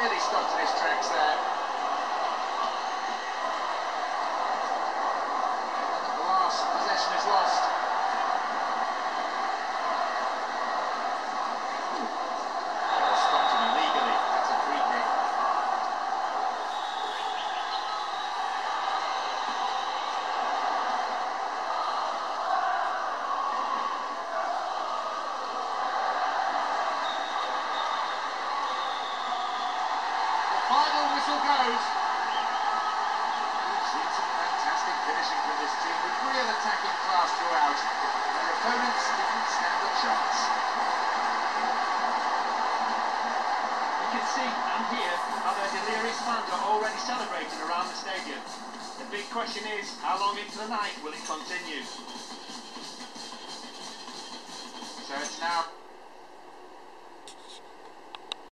really stuck to his tracks there. And at the last, possession is lost. Oh, stopped him illegally. That's a free kick. Final whistle goes. We've seen some fantastic finishing from this team with real attacking class throughout. Their opponents didn't stand a chance. You can see and hear how their delirious fans are already celebrating around the stadium. The big question is, how long into the night will it continue?